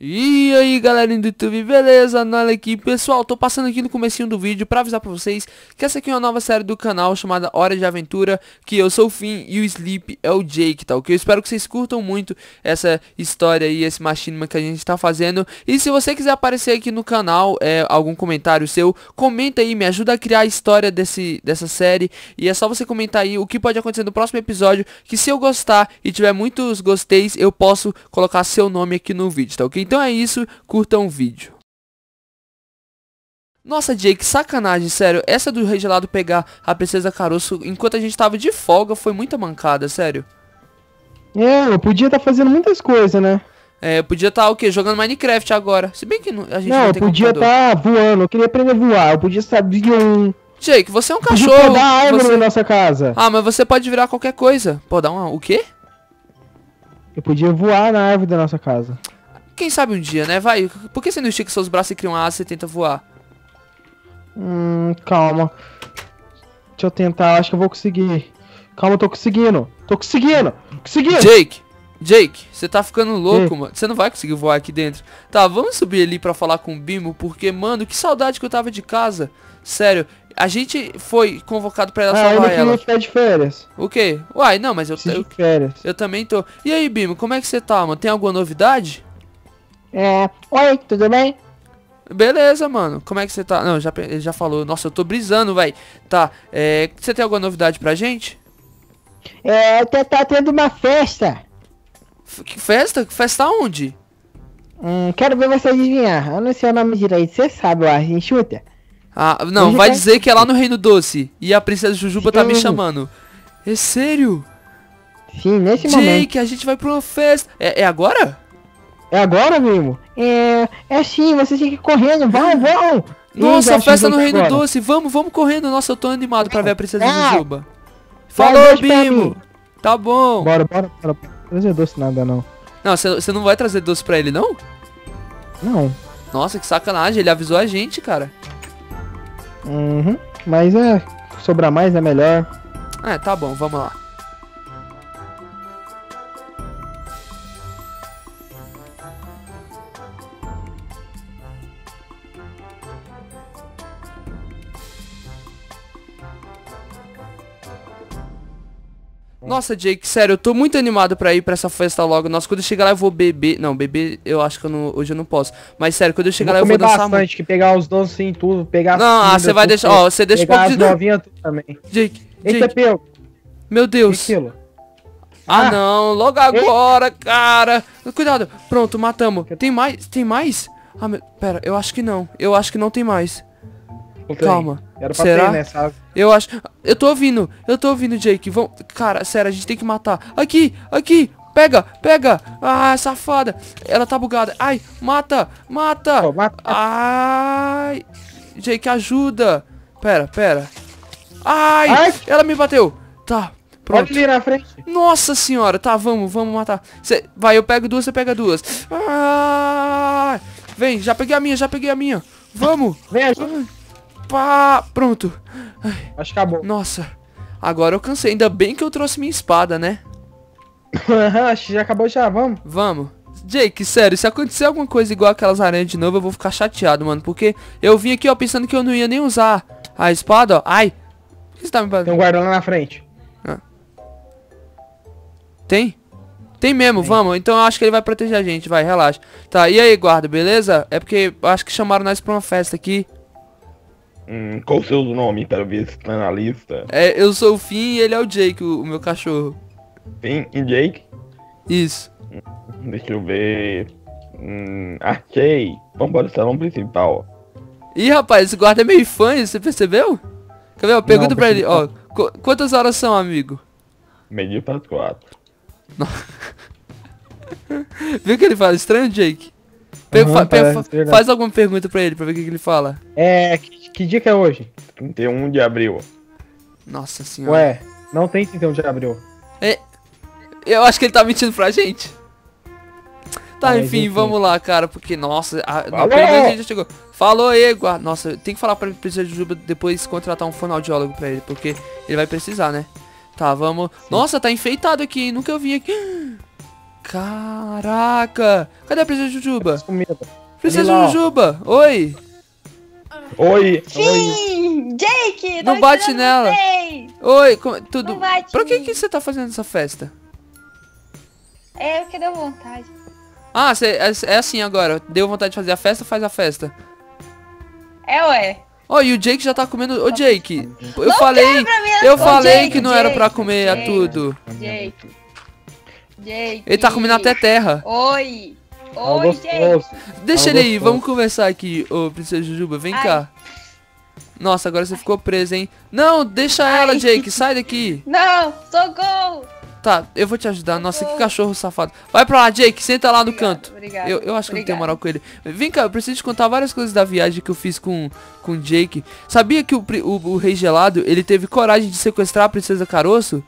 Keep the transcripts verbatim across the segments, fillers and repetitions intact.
E aí galerinha do YouTube, beleza? Nada aqui, pessoal, tô passando aqui no comecinho do vídeo pra avisar pra vocês que essa aqui é uma nova série do canal chamada Hora de Aventura, que eu sou o Finn e o Sleep é o Jake, tá ok? Eu espero que vocês curtam muito essa história aí, esse machinima que a gente tá fazendo. E se você quiser aparecer aqui no canal, é, algum comentário seu, comenta aí, me ajuda a criar a história desse, dessa série. E é só você comentar aí o que pode acontecer no próximo episódio, que se eu gostar e tiver muitos gosteis, eu posso colocar seu nome aqui no vídeo, tá ok? Então é isso, curtam o vídeo. Nossa, Jake, sacanagem, sério. Essa do Rei Gelado pegar a Princesa Caroço enquanto a gente tava de folga foi muita mancada, sério. É, eu podia estar tá fazendo muitas coisas, né? É, eu podia estar tá, o quê? Jogando Minecraft agora. Se bem que não, a gente não, não eu tem podia estar tá voando, eu queria aprender a voar, eu podia saber um... Jake, você é um eu podia cachorro. podar a árvore você... na nossa casa. Ah, mas você pode virar qualquer coisa. Pô, dar uma... O quê? Eu podia voar na árvore da nossa casa. Quem sabe um dia, né? Vai, por que você não estica seus braços e cria uma asa e tenta voar? Hum, calma. Deixa eu tentar, acho que eu vou conseguir. Calma, eu tô conseguindo. Tô conseguindo. Conseguindo. Jake, Jake, você tá ficando louco, mano. Você não vai conseguir voar aqui dentro. Tá, vamos subir ali pra falar com o Bimo, porque, mano, que saudade que eu tava de casa. Sério, a gente foi convocado pra ela ah, salvar eu ela. queria ficar de férias. O quê? Uai, não, mas eu, eu, de férias. eu também tô. E aí, Bimo, como é que você tá, mano? Tem alguma novidade? É, oi, tudo bem? Beleza, mano. Como é que você tá? Não, já, ele já falou. Nossa, eu tô brisando, velho. Tá, é... Você tem alguma novidade pra gente? É, tá, tá tendo uma festa. F que festa? Festa onde? Hum, quero ver você adivinhar. Eu não sei o nome direito, você sabe, ó, a gente chuta. Ah, não, Hoje vai tá... dizer que é lá no Reino Doce. E a Princesa Jujuba Sim. tá me chamando. É sério? Sim, nesse Jake, momento. Jake, a gente vai pra uma festa. É, é agora? É agora, mesmo? É, é sim, você tem que ir correndo, vai, vai! Nossa, Ei, festa no Reino agora. Doce, vamos, vamos correndo. Nossa, eu tô animado pra ver a Princesa Ah, Jujuba. Faz Falou, dois pra Bimo. mim. Tá bom. Bora, bora, bora. Trazer doce nada, não. Não, você não vai trazer doce pra ele, não? Não. Nossa, que sacanagem, ele avisou a gente, cara. Uhum, mas é, sobrar mais é melhor. É, tá bom, vamos lá. Nossa, Jake, sério, eu tô muito animado pra ir pra essa festa logo. Nossa, quando eu chegar lá eu vou beber. Não, beber eu acho que eu não, hoje eu não posso. Mas sério, quando eu chegar Vou lá eu vou comer dançar bastante, que pegar os doces em tudo, pegar Não, ah, você vai deixar, ó, você deixa um pouco de... novinhas também. Jake, Eita, Jake, pelo. meu Deus. Aquilo. Ah, Ah. não, logo agora, cara. Cuidado, pronto, matamos. Tem mais? Tem mais? Ah, meu... Pera, eu acho que não. Eu acho que não tem mais. Calma. Era pra Será? ter, né, sabe? Eu acho... Eu tô ouvindo. Eu tô ouvindo, Jake. Vamos... Cara, sério, a gente tem que matar. Aqui, aqui. Pega, pega. Ah, safada. Ela tá bugada. Ai, mata, mata. Oh, mata. Ai. Jake, ajuda. Pera, pera. Ai, Ai. ela me bateu. Tá, pronto. Pode ir na frente. Nossa senhora, tá, vamos, vamos matar. Cê, vai, eu pego duas, você pega duas. Ai. Vem, já peguei a minha, já peguei a minha. Vamos. Vem, ajuda. Pá, pronto. Ai, acho que acabou. nossa, agora eu cansei. Ainda bem que eu trouxe minha espada, né? Acho que já acabou já, vamos. Vamos. Jake, sério, se acontecer alguma coisa igual aquelas aranhas de novo, eu vou ficar chateado, mano. Porque eu vim aqui, ó, pensando que eu não ia nem usar a espada, ó. Ai. O que você tá me batendo? Tem um guarda lá na frente. Ah. Tem? Tem mesmo, Tem. vamos. Então eu acho que ele vai proteger a gente, vai, relaxa. Tá, e aí, guarda, beleza? É porque eu acho que chamaram nós pra uma festa aqui. Hum, qual o seu nome para ver se tá na lista? É, eu sou o Finn e ele é o Jake, o, o meu cachorro. Finn e Jake? Isso. Deixa eu ver. Hum, achei. Vamos para o salão principal. Ih, rapaz, esse guarda é meio fã, você percebeu? Quer ver? Eu pergunto Não, pra ele, ó. percebi. Qu quantas horas são, amigo? Meio para as quatro. Viu que ele fala estranho, Jake? Pe Uhum, fa parece, fa verdade. faz alguma pergunta pra ele, pra ver o que, que ele fala. É, que, que dia que é hoje? trinta e um de abril. Nossa senhora. Ué, não tem trinta e um de abril. É, eu acho que ele tá mentindo pra gente. Tá, Mas, enfim, enfim. vamos lá, cara, porque, nossa, a, não, Falou! pelo menos a gente já chegou. Falou aí, guarda. Nossa, tem que falar pra Princesa Jujuba depois contratar um fonoaudiólogo pra ele, porque ele vai precisar, né? Tá, vamos. Nossa, tá enfeitado aqui, hein? Nunca eu vim aqui. Caraca. Cadê a Princesa Jujuba? Comida. Princesa Ali lá, ó. Jujuba. Oi. Oi! Sim! Jake! Não tô bate esperando nela. vocês. Oi. como- Tudo. Não bate Pra que em mim. que você tá fazendo essa festa? É, eu que deu vontade. Ah, cê, é, é assim agora. Deu vontade de fazer a festa, faz a festa. É, ué. Ó, e o Jake já tá comendo. Ô, Jake. Eu Não falei. quebra minha- Eu Ô, falei Jake, que não era pra Jake, comer a Jake. tudo. Jake. Jake. Ele tá comendo até terra. Oi. Ó, Oi, Jake. gostoso. Deixa Ah, ele aí, gostoso. vamos conversar aqui, ô Princesa Jujuba, vem Ai. cá. Nossa, agora você ficou presa, hein? Não, deixa ela, Ai. Jake, sai daqui. Não, socorro. Tá, eu vou te ajudar. Nossa, que cachorro safado. Vai pra lá, Jake, senta lá no Obrigada, canto. obrigada, Eu, eu acho que eu não tenho obrigada. moral com ele. Vem cá, eu preciso te contar várias coisas da viagem que eu fiz com, com o Jake. Sabia que o, pri- o, o Rei Gelado, ele teve coragem de sequestrar a Princesa Caroço?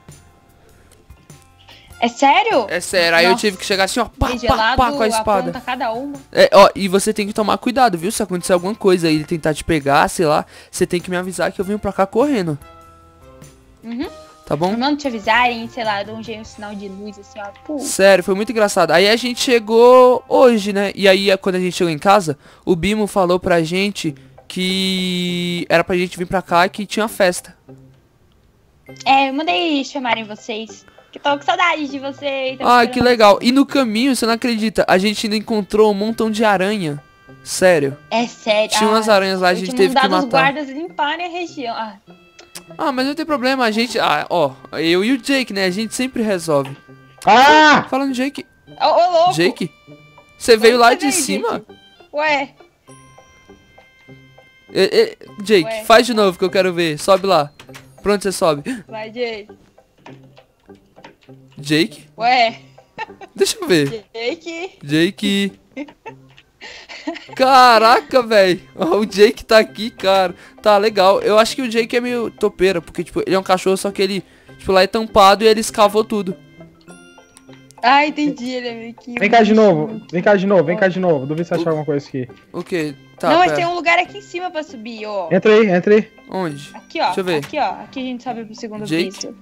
É sério? É sério, aí eu Nossa. tive que chegar assim, ó, pá, pá, Gelado, pá, com a espada. apronta cada uma. É, ó, e você tem que tomar cuidado, viu? Se acontecer alguma coisa aí, ele tentar te pegar, sei lá, você tem que me avisar que eu venho pra cá correndo. Uhum. Tá bom? Não te avisarem, sei lá, dão um jeito, um sinal de luz, assim, ó. Pô. Sério, foi muito engraçado. Aí a gente chegou hoje, né? E aí, quando a gente chegou em casa, o Bimo falou pra gente que era pra gente vir pra cá e que tinha festa. É, eu mandei chamarem vocês. Que tô com saudade de vocês. tô Ah, esperando que legal. E no caminho, você não acredita, a gente ainda encontrou um montão de aranha. Sério. É sério. Tinha umas aranhas lá, a eu gente tinha teve que mandado os matar. guardas limparem a região. Ah, Ah, mas não tem problema, a gente... Ah, ó, eu e o Jake, né? A gente sempre resolve. Ah! Falando Jake... ô, ô, louco. Jake? Você veio lá você de veio, cima? Jake? Ué, É, é, Jake, Ué. faz de novo que eu quero ver. Sobe lá. Pra onde você sobe? vai, Jake. Jake? Ué, Deixa eu ver. Jake. Jake. Caraca, velho. O Jake tá aqui, cara. Tá legal. Eu acho que o Jake é meio topeira, porque, tipo, ele é um cachorro, só que ele, tipo, lá é tampado e ele escavou tudo. Ah, entendi, ele é meio que... Vem cá de novo. Vem cá de novo, vem cá de novo. Duvido se achar alguma coisa aqui. O quê? Tá, Não, mas pera. tem um lugar aqui em cima pra subir, ó. Entra aí, entra aí. Onde? Aqui, ó. Deixa eu ver. Aqui, ó. Aqui a gente sobe pro segundo Jake? piso.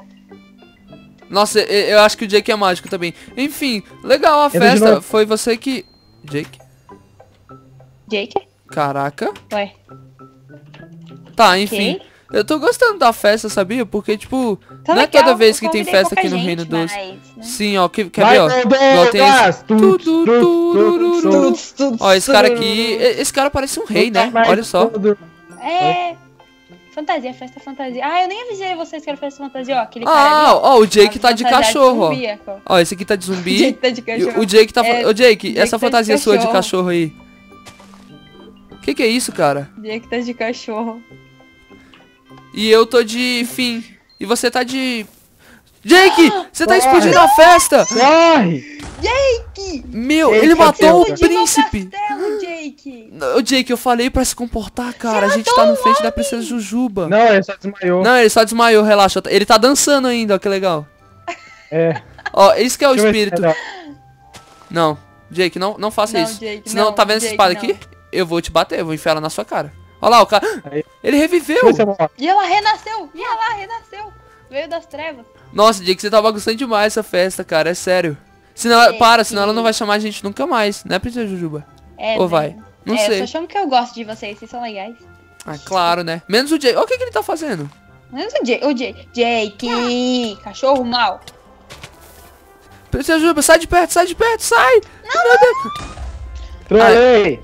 Nossa, eu, eu acho que o Jake é mágico também. Enfim, legal a Entra de festa. novo. Foi você que... Jake? Jake? Caraca. Ué. Tá, enfim. Ok. Eu tô gostando da festa, sabia? Porque, tipo, Tá não é legal, toda vez eu que tem convidei festa pouca aqui no gente, Reino Doce. mas, né? Sim, ó, que, quer Vai, ver, ó? Igual tem esse... Douglas! Tu, Tu, tu, tu, tu, tururu. tu, tu, tu. Ó, esse cara aqui... e- Esse cara parece um rei, né? Olha só. É. Fantasia, festa fantasia. Ah, eu nem avisei vocês que era festa fantasia, ó. Aquele cara Ah, ali, ó. ó, o Jake tá de Fantasia cachorro, ó. zumbi, ó. Ó, esse aqui tá de O zumbi. Jake tá de E cachorro. o Jake tá... É, Ô, Jake, Jake essa tá de fantasia sua de cachorro. cachorro aí. Que que é isso, cara? Jake tá de cachorro. E eu tô de fim. E você tá de... Jake! Você tá Corre. explodindo a festa! Corre! Jake! Meu, Jake, ele matou o explodiu meu príncipe! castelo, Jake! Ô, Jake, eu falei pra se comportar, cara. A gente tá no frente da princesa Jujuba. Não, ele só desmaiou. Não, ele só desmaiou, relaxa. Ele tá dançando ainda, ó, que legal. É. Ó, isso que é o Deixa eu ver se espírito. é melhor. Não, Jake, não, não faça Não, isso. Jake, Senão, não, tá vendo essa Jake, espada não. aqui? Eu vou te bater, eu vou enfiar ela na sua cara. Olha lá, o cara... Aí. Ele reviveu! Deixa eu ver se é bom. E ela renasceu! E ela renasceu! Veio das trevas. Nossa, Jake, você tá bagunçando demais essa festa, cara, é sério. Senão, ela- Jake. para, senão ela não vai chamar a gente nunca mais, né, princesa Jujuba? É, Ou né? vai? Não é, eu sei. só chamo que eu gosto de vocês, vocês são legais. Ah, claro, né? Menos o Jake. Olha o que, que ele tá fazendo. Menos o Jake. O Jake. Jake! Cachorro mal. Princesa Jujuba, sai de perto, sai de perto, sai! Meu Deus. Trolei!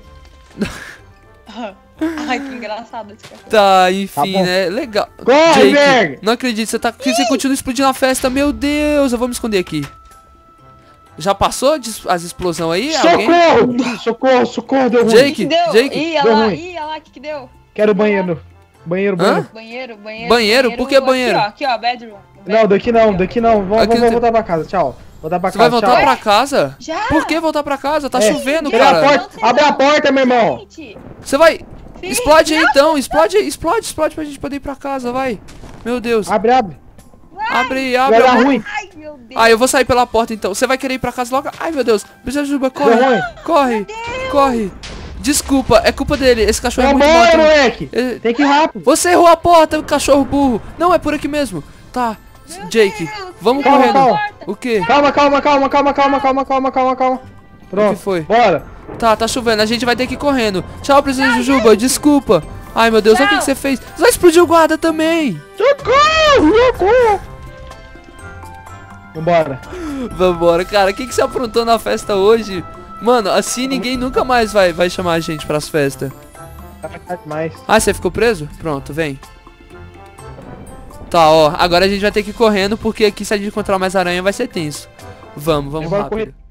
Ai, que engraçado esse cachorro. Tá, enfim, Tá bom. né? Legal. Corre, Jake, Berg! não acredito, você tá. Você continua explodindo a festa, meu Deus, eu vou me esconder aqui. Já passou des- as explosões aí? Alguém? Socorro! Socorro, socorro, deu ruim. Jake, Que deu? Jake, Ih, olha deu lá, ruim. ih, olha lá, o que que deu? Quero banheiro. Banheiro, Hã? banheiro. Banheiro, banheiro. Banheiro? Por que banheiro? Aqui, ó, aqui, ó, bedroom. Não, daqui não, daqui não. Vamos, Aqui vamos não tem- voltar pra casa, tchau. Voltar pra Você vai casa, voltar tchau. pra casa? Já? Por que voltar pra casa? Tá É, chovendo, Abre a cara. porta, abre a porta, meu irmão. Gente, Você vai. Sim. Explode aí então, explode, explode, explode pra gente poder ir pra casa, vai. Meu Deus. Abre, abre. Abre, Vai abre. dar abre. ruim. ai, meu Deus. Ah, eu vou sair pela porta então. Você vai querer ir pra casa logo? Ai, meu Deus. Princesa Juba, corre. Deu ruim. Corre. Corre. Desculpa, é culpa dele. Esse cachorro é Vai muito embora, mal. moleque. Ele- Tem que ir rápido. Você errou a porta, cachorro burro. Não, é por aqui mesmo. Tá. Jake, vamos Calma, correndo. calma. O quê? Calma, calma, calma, calma, calma, calma, calma, calma, calma. Pronto. O que foi? Bora. Tá, tá chovendo, a gente vai ter que ir correndo. Tchau, Princesa Jujuba, desculpa. Ai, meu Deus, olha o que, que você fez. Vai explodir o guarda também. Socorro, socorro. Vambora. Vambora, cara, o que, que você aprontou na festa hoje? Mano, assim ninguém nunca mais vai, vai chamar a gente pras festas. Tá demais. Ah, você ficou preso? Pronto, vem. Tá, ó, agora a gente vai ter que ir correndo, porque aqui se a gente encontrar mais aranha vai ser tenso. Vamos, vamos Bora rápido. correr.